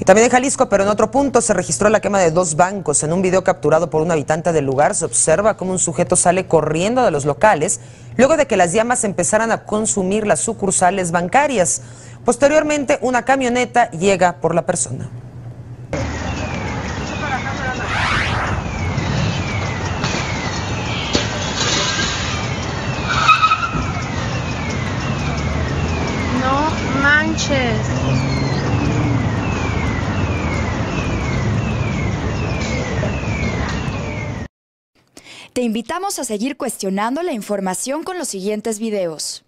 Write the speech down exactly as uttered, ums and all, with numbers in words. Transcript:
También en Jalisco, pero en otro punto, se registró la quema de dos bancos. En un video capturado por un habitante del lugar se observa cómo un sujeto sale corriendo de los locales luego de que las llamas empezaran a consumir las sucursales bancarias. Posteriormente, una camioneta llega por la persona. No manches. Te invitamos a seguir cuestionando la información con los siguientes videos.